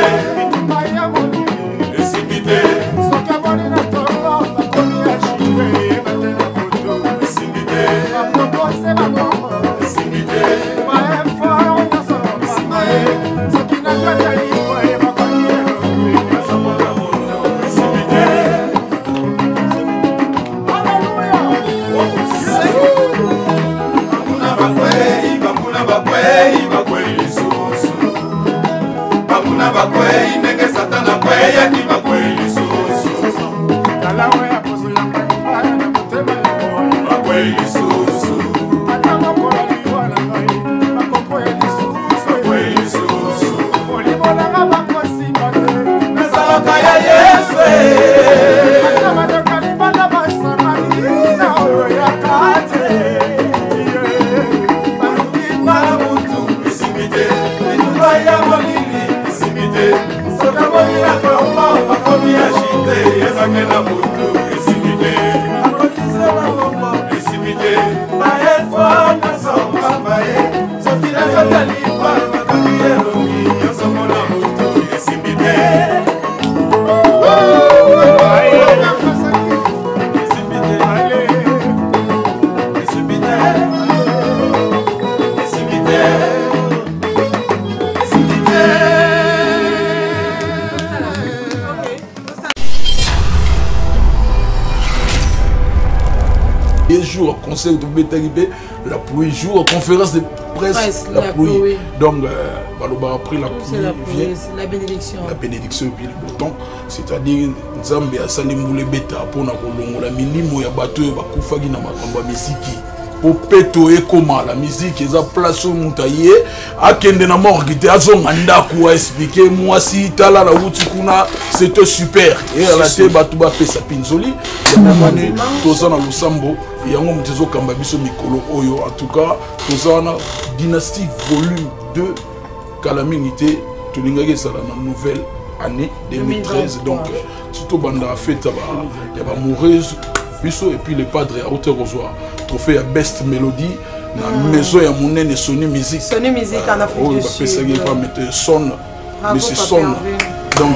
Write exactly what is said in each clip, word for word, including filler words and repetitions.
Conseil de Bétaribé, la pluie jour, conférence de presse, presse la, la pluie. pluie. Donc, euh, Baloba a pris la pluie, la, pluie vient, la bénédiction. La bénédiction et puis le beau temps. C'est-à-dire, Nzambe a sali moule beta pour na kolongo la milimo ya bato ya bakufagi na makambo misiki. Pour peto et comment la musique ils a place au moutaillé à kende na morgue te azonga ndaku a expliquer moi si tala la route kuna c'était super et à la te batu ba pesa pinzoli ya mane tozana lusambo yango mtezo kamba biso mikolo oyo en tout cas tozana dynastie volume deux calamité tulingaki sala na nouvelle année deux mille treize donc surtout banda fête ya ba moureuse biso et puis le padre à hauteur aux oies trophée à best mélodie na maison ya monene Sony Music Sony Music en Afrique du Sud ça qui pas mettre son mais c'est son donc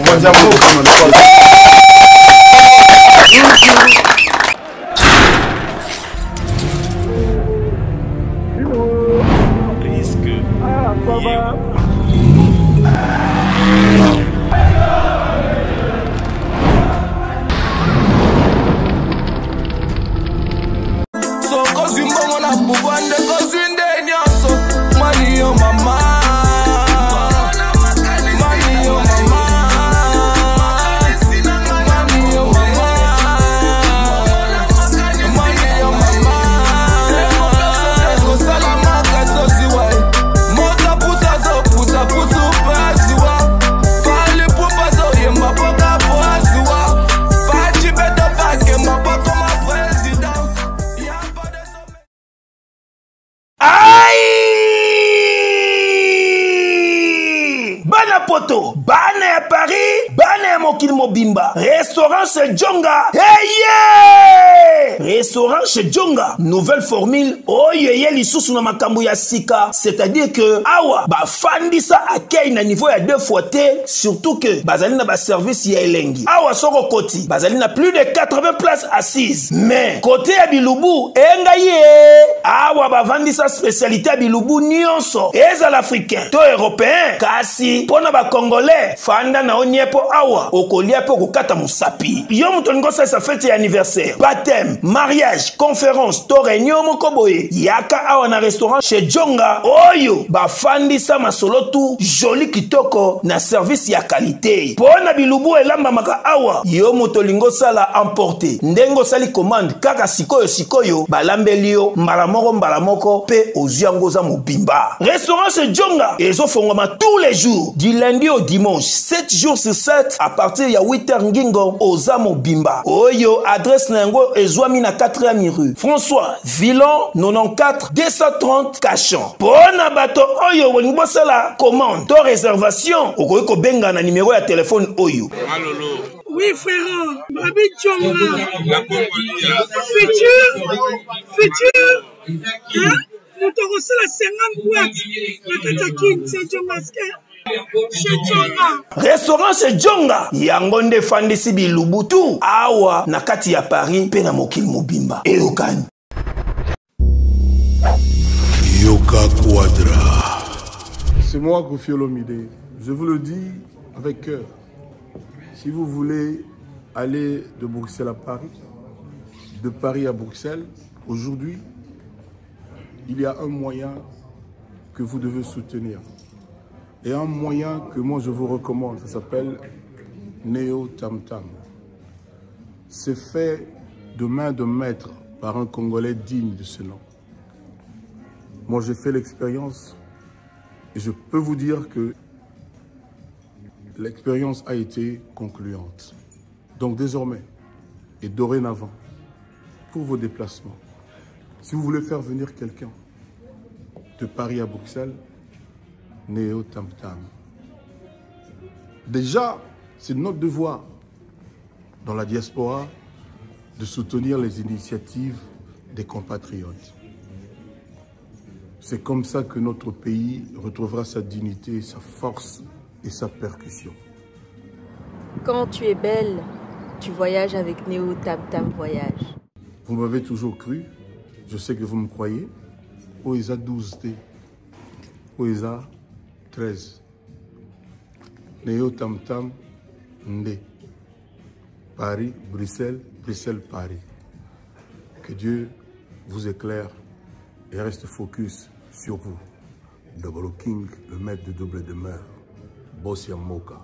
Bana ya Paris, bana ya mokili mobimba. Restaurant chez Djonga. Hey yeah! Restaurant chez Djonga. Nouvelle formule. Oh yeye lisusu na makambo ya sika. C'est-à-dire que awa ba fandisa akei na niveau ya deux fois T. Surtout que bazali na ba service ya elengi. Awa soko koti. Bazali na plus de quatre-vingts places assises. Mais côté ya Bilubu, enga ye. Awa ba vandisa spécialité ya Bilubu nyonso. Eza l'africain. To européen. Kasi pona ba Congolais, fanda na oniepo awa, okolia po kokata musapi. Yo mutongo sa sa fête anniversaire, baptême, mariage, conférence, to réunion mokoboye. Yaka awa na restaurant chez Djonga. Oyo, ba fandi sa masolo tu, joli kitoko na service ya qualité. Pona Bilubu elamba maka awa, yo mutolingo sala emporter. Ndengo sali commande kaka sikoyo sikoyo, balambelio, mbalamoko mbalamoko pe oziango za mobimba. Restaurant chez Djonga, ezo fongoma tous les jours, du lundi au dimanche, sept jours sur sept, à partir de huit heures ngingo, Ozamo Bimba. Oyo, adresse Nengo, Ezouami na quatrième rue. François, Villon, quatre-vingt-quatorze, deux cent trente, Cachan. Pona bato, Oyo, Wenbo Sala, commande, ton réservation, Okoyoko Benga na numéro de téléphone Oyo. Oui, frère, Babi Djonga. Futur, futur, hein? Nous t'aurons la cinquante boîtes. La Katakin, c'est Djonga. chez Djonga. Restaurant chez Djonga. Yangonde Fandisi Bilubutu. Awa nakati ya Paris pe na mokili mobimba. Eyokani. Yoka Quadra. C'est moi, Kofi Olomide. Je vous le dis avec cœur. Si vous voulez aller de Bruxelles à Paris, de Paris à Bruxelles, aujourd'hui, il y a un moyen que vous devez soutenir. Et un moyen que moi je vous recommande, ça s'appelle Neo Tam Tam. C'est fait de main de maître par un Congolais digne de ce nom. Moi j'ai fait l'expérience et je peux vous dire que l'expérience a été concluante. Donc désormais et dorénavant, pour vos déplacements, si vous voulez faire venir quelqu'un de Paris à Bruxelles, Neo Tam Tam. Déjà, c'est notre devoir dans la diaspora de soutenir les initiatives des compatriotes. C'est comme ça que notre pays retrouvera sa dignité, sa force et sa percussion. Quand tu es belle, tu voyages avec Neo Tam Tam Voyage. Vous m'avez toujours cru, je sais que vous me croyez. Oeza douze T, Oeza treize. Neo Tam Tam Ndé. Paris, Bruxelles, Bruxelles, Paris. Que Dieu vous éclaire et reste focus sur vous. Double King, le maître de double demeure. Bossia Moka.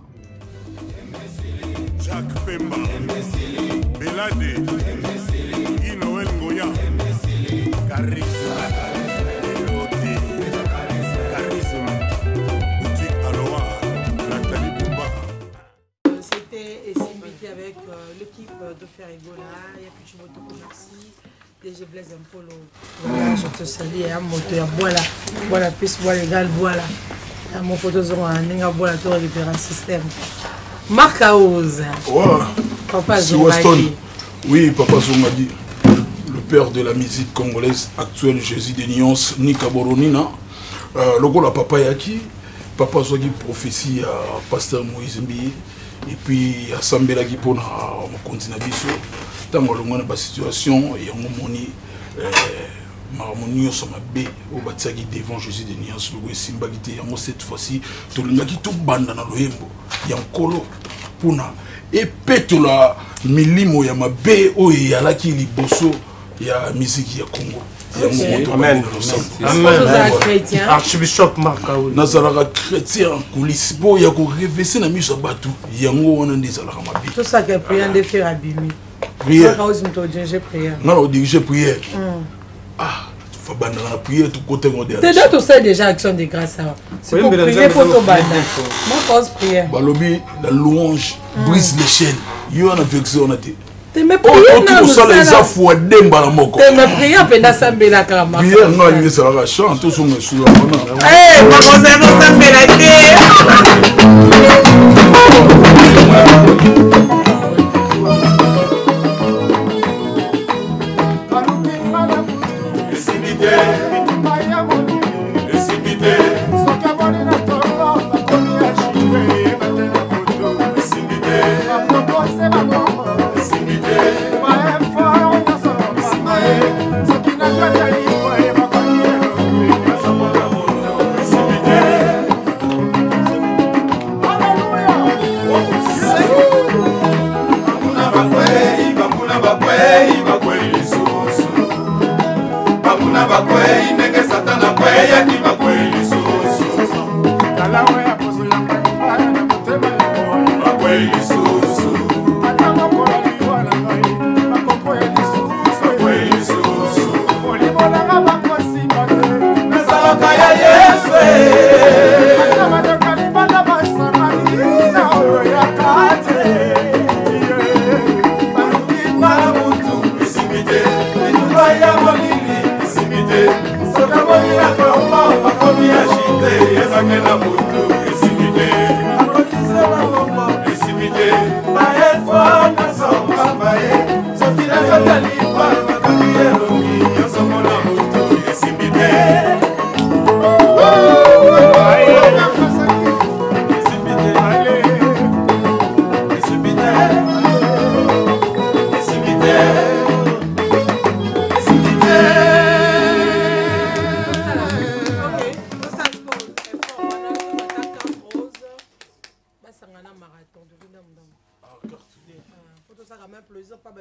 Jacques Pemba, Belade, Guy Noël Ngoya, Charisme, Elodie, Charisme, Boutique Aloha, Nathalie Bouba. C'était Essimbi avec euh, l'équipe de Ferigola, il y a plus de moto merci, D G Blaise Mpolo. Voilà, je te salue, à moto, voilà, voilà, puis voilà, légal, voilà. Mon photo sur un ninga bola tour récupérer un système. Marc Aouz. Ouais. Papa C'est Weston. Oui, Papa Zongadi, le père de la musique congolaise actuelle, Jésus des Nuances, Nika Boronina. Euh, le gars, Papa Yaki, Papa Zongadi prophétie à Pasteur Moïse Mbi, et puis à Sambela Gipo na continent biso. Tant que l'on a une situation, il y a un moni. Maramoni sama B au Batsagi devant Jésus de Nuances le Simba gité yango cette fois-ci to lingaki to banda na loyembo ya nkolo puna et petola milimo ya mabe o yalaki liboso ya musique ya Congo. Amen. Amen. Archbishop Marc Aouz. Nazalaka chrétien en coulisses bo ya ko révéler na miso batu yango wana ndezalaka mabe. Tout ça que prière de faire abimi. Prière. Marc Aouz mto diriger prière. Non, on dirige prière. Ah, tu fais bande dans la prière, tout côté on c'est déjà tout ça déjà action de grâce. C'est pour prier pour ton bande. Moi pose prière. Balobi la louange brise les chaînes. Yo na vexé on a dit. Te me prière na ça les afwa demba la moko. Te me prière penda sambela kama. Prière non il sera chante tout son sous la main. Eh, ma concerne sambela té.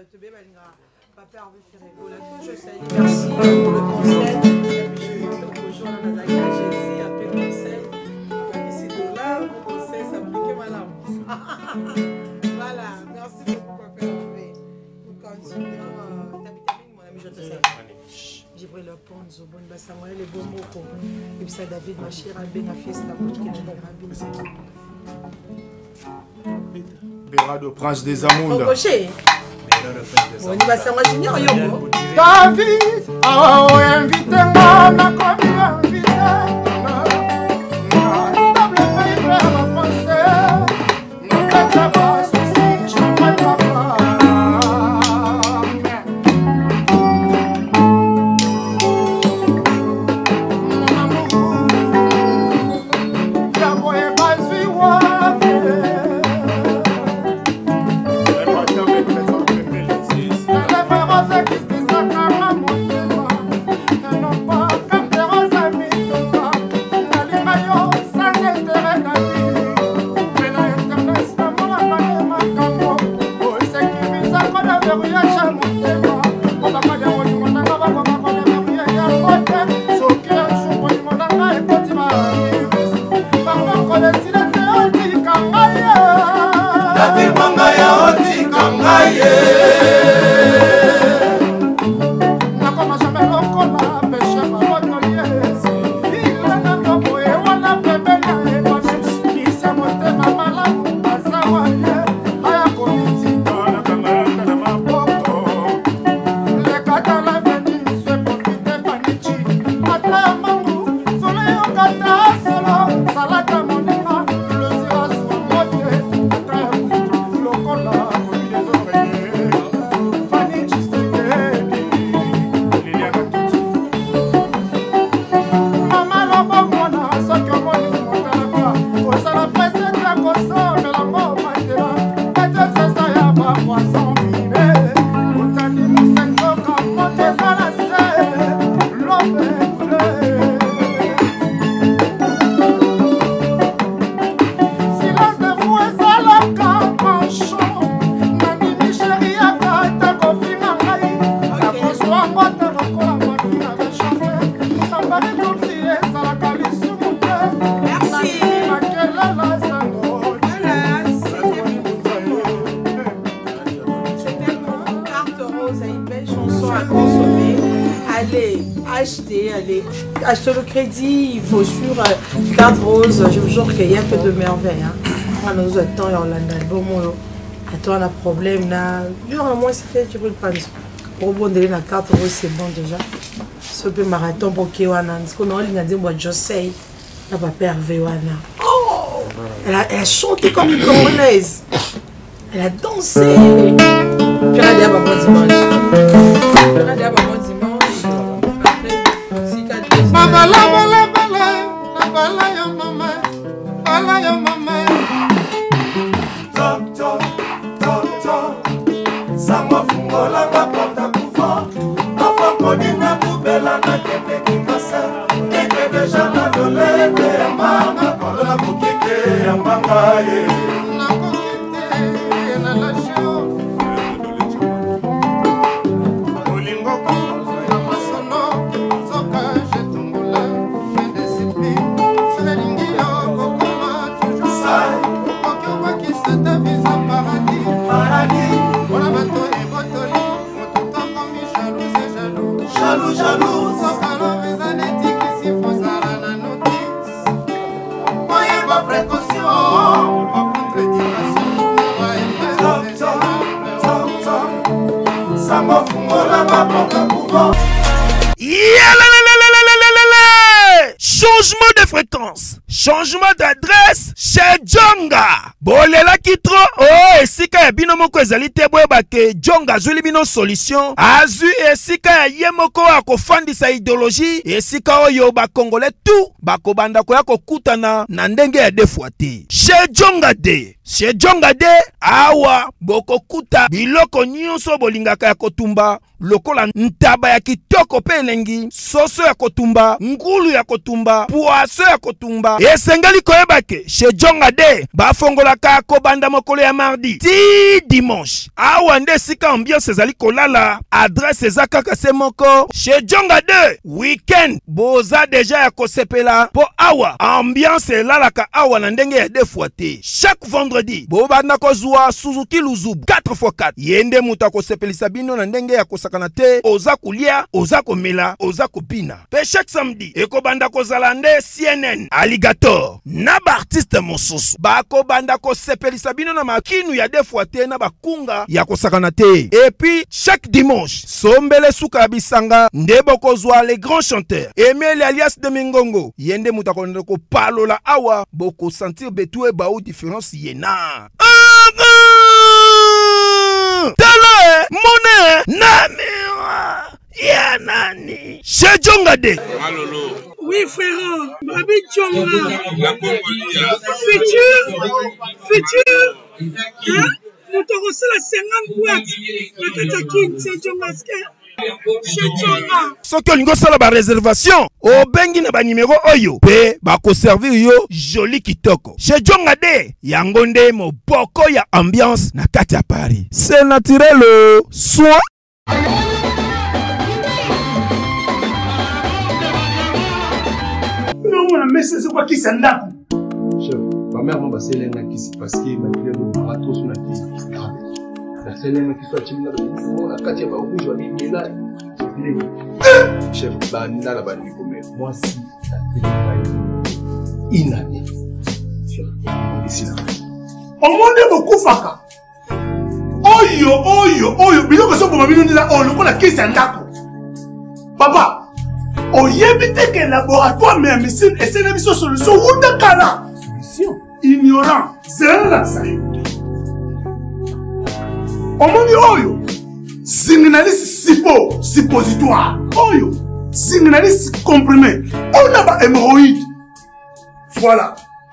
Papa Hervé Ferrego, là, je salue, merci pour le conseil. Et puis je monte au jour dans la Jésus, après le conseil. Ici, de là, mon conseil, ça me pique ma langue. Voilà, merci beaucoup, Papa Hervé. Nous continuons. Tabitamine, mon ami, je te salue. J'ai pris le pont, Zobon, Bassamoué, les bons mots. Et puis ça, David, ma chère, Ben, la fiesta, pour qu'il y ait un Berado, prince des Amondes. Rocher. On y va savoir junior yo. David, ah oh invité moi na komi invité. Table feuille vers la pensée. Nous quatre pas souci, je ne peux pas voir. Ya boye bazui wa. Acheter le crédit, il faut sur euh, carte rose, je vous jure qu'il y a un peu de merveille. Hein. Nous attendons Yolanda, bon mot, attends un problème là. Durant moi c'était tu peux le prendre. Pour bondir la carte rose c'est bon déjà. Ce peu marathon pour Kiwana, ce qu'on a dit moi je sais, n'a pas perdu Wana. Oh, elle a, elle a chanté comme une congolaise. Elle a dansé. Puis elle a dit à bon dimanche. Elle a dit à bon dimanche. Bala bala bala, la bala ya mama, bala ya mama. Top top top top, sama fungola nga porta kufa, afa kodina kubela na kete kikasa, kete deja na dolete ya mama, kola kukike ya mama ye. Na kukike na la show, olingo ko na masono, zoka jetungola. Jaloux, jaloux, sans calor, les années qui s'y font ça la notice. Moyen pas précaution, en contre-indication, top, top, top, top. Ça m'a fumé la porte à couvent. Changement de fréquence, changement d'adresse chez Djonga. Bolela kitro, oh, esika ya bino moko ezali te boyeba ke Djonga azuli bino solution. Azu esika ya ye moko akofandisa idéologie, esika oyo ba Congolais tout bakobanda koya kokutana na ndenge ya defwa te. Chez Djonga de chez Djonga de awa bokokuta biloko nyonso bolingaka ya kotumba lokola ntaba ya kitoko pe elengi, soso ya kotumba, ngulu ya kotumba, poaso ya kotumba. Esengeli koyeba ke chez Djonga de bafongolaka kobanda mokolo ya mardi ti dimanche. Awa nde sika ambiance ezali kolala, adresse eza kaka se moko. Chez Djonga de weekend boza deja ya kosepela po awa ambiance elalaka awa na ndenge ya defwa te. Chaque vendredi bobanda kozwa Suzuki Luzubu quatre fois quatre. Yende muta kosepelisa bino na ndenge ya kosakana te, oza kulia, oza komela, oza kopina. Pe chaque samedi ekobanda kozala nde C N N Alligator na ba artiste mosusu bako banda kosepelisa bino na makinu ya defwa te na bakunga ya kosakana te. Et puis chaque dimanche sombele suka bisanga nde bokozwa les grands chanteurs Emile alias de Mingongo. Yende muta konde ko palola awa boko sentir betue ba ou différence yena. Tele mone namira ya nani chez Djonga de Malolo. Oui, frère, Babi Djonga. La Congolia. Futur, futur. Hein? Nous te recevons la cinquante boîtes. La Katakin, c'est Djonga. Chez Djonga. Soki olingo sala ba réservation obengi na ba numéro oyo pe bako servir yo joli kitoko. Chez Djonga de yango nde moboko ya ambiance na kati ya Paris. C'est naturel soit non mais c'est quoi qui s'en a. Chef, ma mère m'a passé l'un qui s'est passé ma fille de bateau sur la tête. La scène qui soit timide la Katia va rouge va bien là. Chef, bah n'a la banni comme moi si la télé inane. Chef, ici là. Au monde beaucoup faka. Oyo oyo oyo biloko so pour mabino ndila o lokola kisa ndako. Papa, oyebite que laboratoire mais médecine et c'est une solution ou de kala. Solution ignorant, c'est la ça. Omoni oyo signaliste sipo suppositoire oyo signaliste comprimé on a ba hémorroïde. Voilà.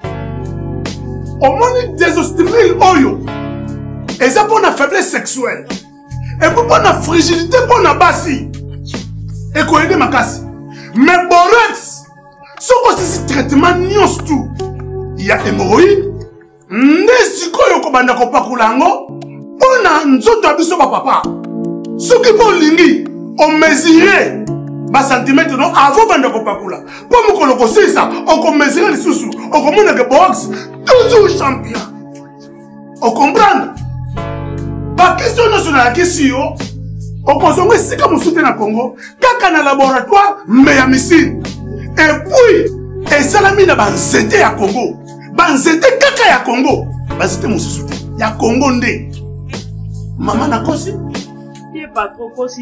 Omoni désostérile oyo et ça pour la faiblesse sexuelle et pour la fragilité pour la bassi et qu'on aide ma casse. Mais borex ce que c'est traitement nyos tout il y a hémorroïde nesiko yoko banda ko pakulango on a nzoto abiso ba papa ce qui pour lingi on mesurer ba centimètre non avant banda ko pakula pour mo koloko ça on ko mesurer les sous on ko mona que box toujours champion on comprend ba question nationale question on consomme si comme soutien na Congo kaka na laboratoire mais ya missile et puis et salami na ba nzete ya Congo ba nzete kaka ya Congo ba nzete mo soutien ya Congo ndé maman na kosi Qui pas trop kosi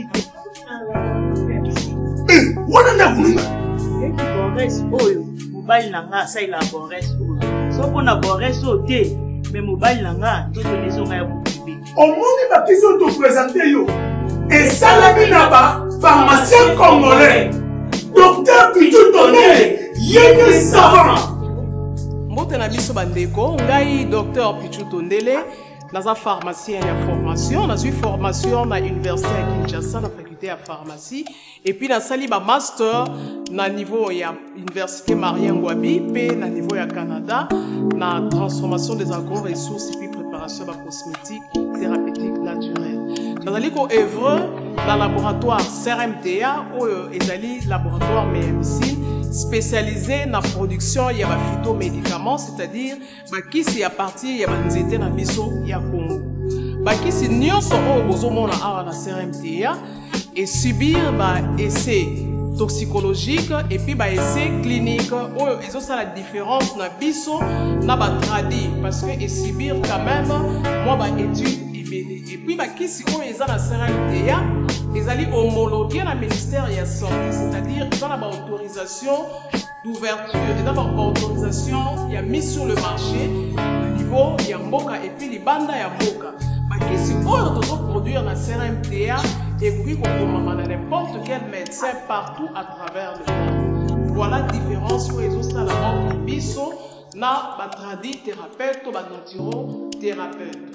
eh wana na kununga et qui borès oyo mobile nanga ça il a borès oyo so pona borès oté mais mobile nanga tout les gens ya boubi au monde ba question te présenter yo et salami na ba pharmacien congolais docteur Pichu Tondele yene savant mbote na biso bandeko ngai docteur Pichu Tondele naza pharmacien ya formation nazwi formation na université ya Kinshasa na faculté ya pharmacie et puis nasali ba master na niveau ya université Marien Ngouabi pe na niveau ya Canada na transformation des agro-ressources et puis préparation de cosmétiques thérapeutiques naturelles. Nazali ko œuvre dans laboratoire C R M T A ou ezali laboratoire médecine spécialisé dans la production ya ba phytomédicaments, c'est-à-dire ba kisi ya partie ya ba nzete na biso ya Congo. Ba kisi nyonso o bozomona awa na C R M T A et subir ba essai toxicologique et puis ba essai clinique oyo ezo ça la différence na biso na ba tradi parce que et subir quand même moi ba étude ibele et puis ba kisi oyo eza na C R M T A ezali homologué na ministère ya santé, c'est-à-dire ils ont la autorisation d'ouverture et d'abord autorisation il y a mis sur le marché au niveau ya mboka et puis les banda ya mboka ba kisi oyo tozo produire na C R M T A et puis on peut n'importe quel médecin partout à travers le monde. Voilà la différence où ils ont ça la biso na batradi thérapeute to banatiro thérapeute.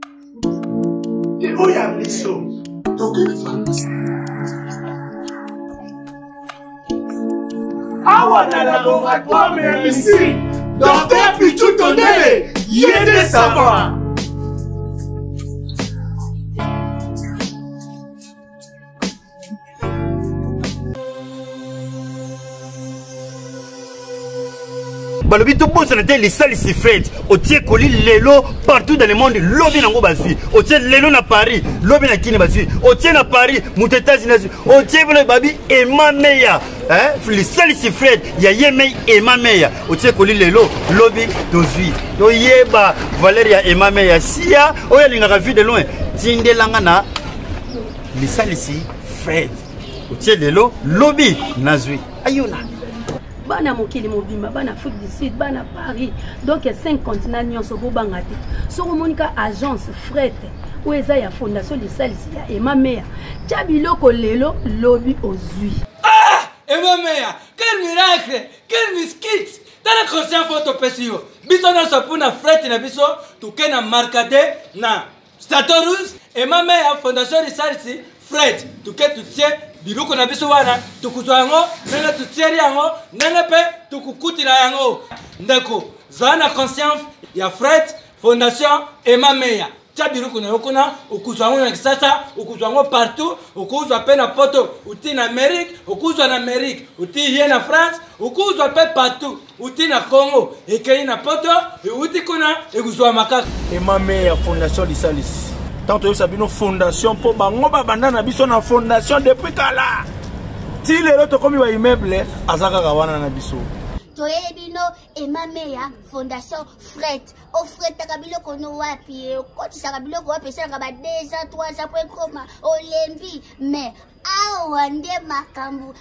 Et où y a biso? Awa na laboratoire mais ici, docteur Pichou Tondele, y a des savoirs. Balobi tout bon santé les salles ici Fred. Au tiers colis lelo partout dans le monde. Lobby nango basu. Au tiers lelo na Paris. Lobby na Kine basu. Au tiers na Paris. Mouteta zinazu. Au tiers le babi et ma meilleure. Hein? Les salles ici Fred. Ya yemei et ma meilleure. Au tiers colis lelo lobby dozui. Do yeba Valéria et ma meilleure. Sia. Oya linga vu de loin. Tinde langana. Les salles ici Fred. Au tiers lelo lobby nazui. Ayuna. Bana mokili mobimba bana Afrique du Sud bana Paris donc cinq continents nyonso bo bangati so monika agence fret ou eza ya fondation de salisi ya Emma Meya tchabiloko lelo lobby ozui. Ah Emma Meya, quel miracle, quel miskit. Dans la conscience photo pesio biso na sapuna fret na biso tukena markade na Statorus Emma Meya fondation de salisi fret tuketu tie biloko na biso wana tukuzwa yango nana tutieri yango nana pe tukukutila yango ndeko zana conscience ya Fred Fondation Emma Meya tia biloko na yokona ukuzwa yango na kisasa ukuzwa yango partout ukuzwa pe na poto uti na Amerique ukuzwa na Amerique uti ye na France ukuzwa pe partout uti na Congo ekei na poto uti kuna ekuzwa makaka Emma Meya Fondation de Salis. Tant que ça une fondation pour bango babanda na biso na fondation depuis kala. Ti lelo to komi wa immeuble azaka kawana na biso. Toye bino Emma Meya Fondation Fred. O Fred takabilo kono wapi ko tisaka biloko wapi sala ba deux ans trois ans pour koma olembi mais awa nde makambu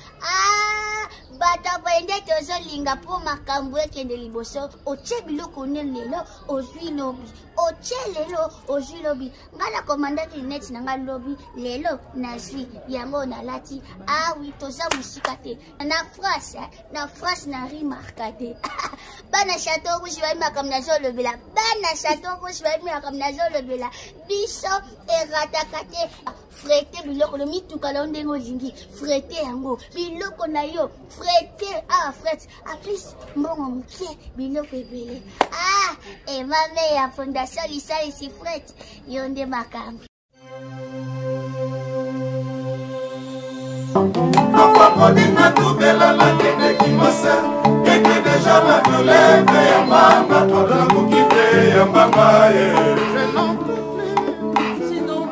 ah bata kwende tozo linga po makambu ekende liboso oche biloko ne lelo ozwi lobi oche lelo ozwi lobi ngala commandant net nanga lobi lelo nazwi yango na lati ah oui toza musika te na France na France na remarqué bana chateau rouge va makam na zo lobela bana chateau rouge va makam na zo lobela biso eratakate frete biloko le mituka la ndengo zingi frete yango biloko na yo frete ah frete a plus mbongo mke biloko ebele ah Emma Meya Fondation lisali si frete yonde makambi Enfant modina tubela la tene qui massa et que déjà ma violette ya mama toda la kokite ya mama je n'en peux plus sinon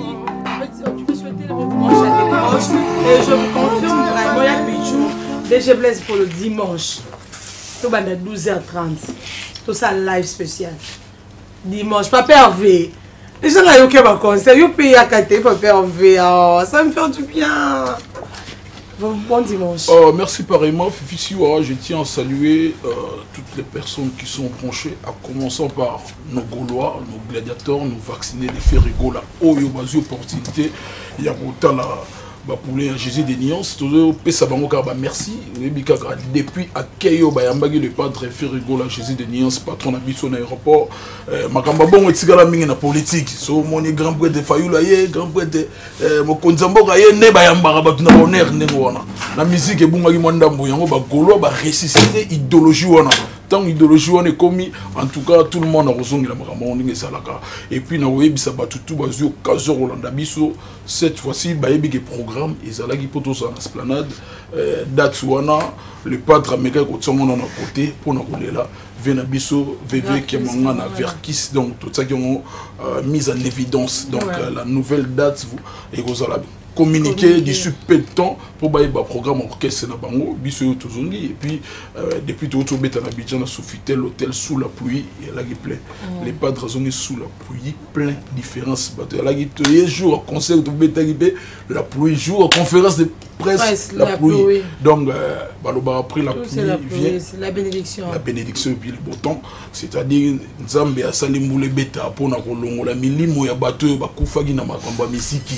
tu peux souhaiter le dimanche et je vous confirme vraiment il y a Pichou D G Blaise pour le dimanche tout bande à douze heures trente tout ça live spécial dimanche Papa Hervé les gens là, ils ont concert, ils payent à Katé, Papa Hervé, oh, ça me fait du bien. Bon, bon dimanche. Oh, merci pareillement, Fifi Siwa. Je tiens à saluer euh, toutes les personnes qui sont branchées, à commencer par nos Gaulois, nos gladiateurs, nos vaccinés, les faits rigola. Oh, il y a une opportunité, il y a autant la. Pour les Jésus des nuances, merci. Depuis Akeyo, le padre Ferrigo, la Jésus des nuances, patron de Bisson aéroport. Makambabon est également la politique. So mon grand prêtre de Fayoula, grand prêtre de Mokonzambo, ne bayamba na honneur nengwana. La musique est bonga kimanda mboyango ba golo ba ressusciter idéologie wana. Tant idéologie wana commis, en tout cas tout le monde a rosongi la makambo ndenge salaka. Et puis na webisa batutu bazu kazo Rolanda biso cette fois-ci bayebi ke programme ezalaki poto sa esplanade date wana le padre américain ko tsongo na côté pour na kolela vena biso vv qui manga na verkis donc tout ça qui ont mis en évidence donc la nouvelle date et kozala communiquer d'ici peu de temps pour bailler le programme orchestre na bango biso tozongi et puis euh, depuis tout au beta na Abidjan na Sofitel l'hôtel sous la pluie et là qui plaît les padres zongi sous la pluie plein différence bateau là qui tous jours concert tout beta qui la pluie jour conférence de presse la, la pluie, pluie. Donc euh, baloba après la pluie la vient la bénédiction la bénédiction et puis le beau temps c'est-à-dire Nzambe asali mbule beta pour na kolongola milimo ya bateau bakufa gi na makambo misiki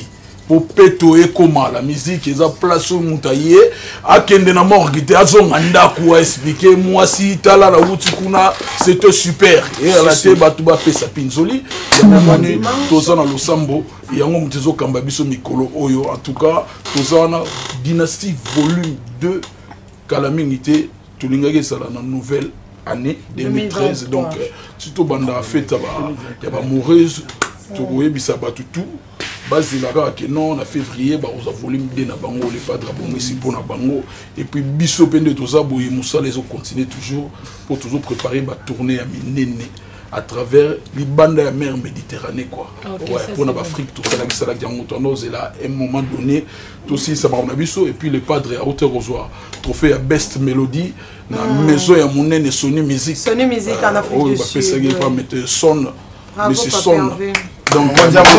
po peto ekoma la musique eza place au mutaye akende na morgue te azonga ndaku a expliquer moi si tala la wuti kuna c'était super et la te batu ba pesa pinzoli ya mane toza na losambo yango mtezo kamba biso mikolo oyo en tout cas toza na dynastie volume deux kalamingité tulingaki sala na nouvelle année deux mille treize donc surtout banda fête ya ba moureuse to koyebisa batu tout base de la que non en février bah on a volume de na bango les padres bon ici pour na bango et puis biso pende toza boye moussa les autres continuer toujours pour toujours préparer ma tournée à minene à travers les bandes de la mer Méditerranée quoi. Okay, ouais, pour l'Afrique tout ça là qui ça là qui est là à un moment donné tout aussi ça va on a biso et puis les padres à hauteur aux oies trophée à best mélodie na mm. maison ya monene Sony Music Sony Music en Afrique euh, du oh, Sud. Ça y est pas mettre son mais c'est son donc on va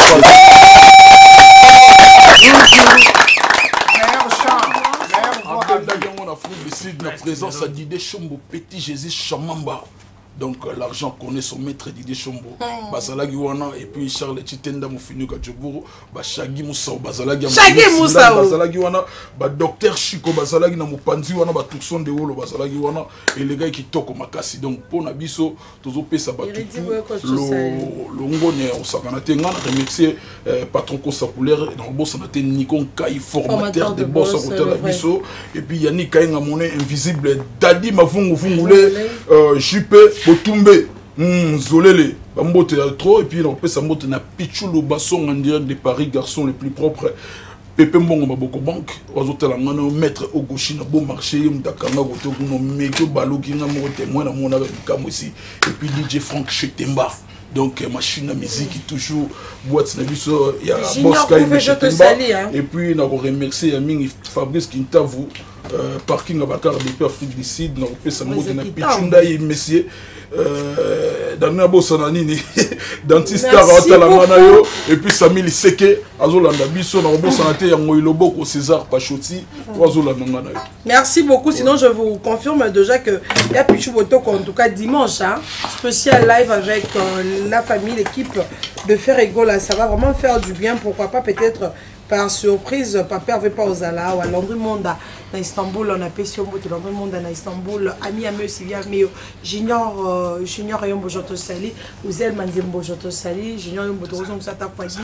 en Afrique du Sud la présence à Didier Chombo Petit Jésus Chamamba. Donc euh, l'argent connaît son maître Didier Chombo. Mm. Bazalagi wana et puis Charles Chitenda Mufinu Kajoburo, ba Shagi Moussa Bazalagi Shagi Moussa Bazalagi wana ba docteur Chico Bazalagi na Mupanzi wana ba Tucson de Wolo Bazalagi wana et les gars qui toko makasi donc pour na biso tozo pesa ba tutu lo ngone o sakana te ngana remercier patron consaculaire dans boss na te Nikon Kai formateur de boss au hôtel la biso et puis Yannick Kainga monnaie invisible Dadi Mavungu Vungule euh Jupe Botumbe, Zolele, Bambote trop, et puis on peut s'ambote na Pichou Basson en direct de Paris, garçon le plus propre. Pepe Mbongo Maboko Bank, Ozotel Angano, maître Ogoshi na bon marché, Mtakanga, Gotokuno, Meko Baloki, Namo témoin, na mon avec Kamosi, et puis D J Frank Chetemba. Donc, machine à musique, toujours, boîte, il y a Bosca et puis, on a remercié Fabrice Kintavu. Euh, parking à Bakar depuis Afrique du Sud, on peut s'amuser dans Pichunda et Messier. Dans Nabo Sananini, dentiste Talamanayo, et puis Samili Seke, Azolanda Bisso, dans Robo Sanate, Yangoiloboko, César Pachoti, Azolanda Manayo. Merci beaucoup, sinon je vous confirme déjà que il y a Pichou Boto, en tout cas dimanche, hein, spécial live avec euh, la famille, l'équipe de Ferrego, là, ça va vraiment faire du bien, pourquoi pas peut-être. Par surprise, papa avait pas aux ala ou à Landry Monda à Istanbul, on a payé au bout de Landry Monda à Istanbul, ami à me Sylvia Meo, Junior Junior Yombo Joto Sali, Ouzel Manzembo Joto Sali, Junior Yombo Tozong Sata Foisi.